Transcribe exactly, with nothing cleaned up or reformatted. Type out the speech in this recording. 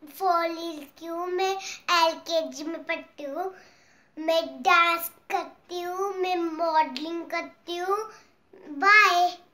की हूँ, मैं एलकेजी में पढ़ती हूँ। मैं डांस करती हूँ, मैं मॉडलिंग करती हूँ। बाय।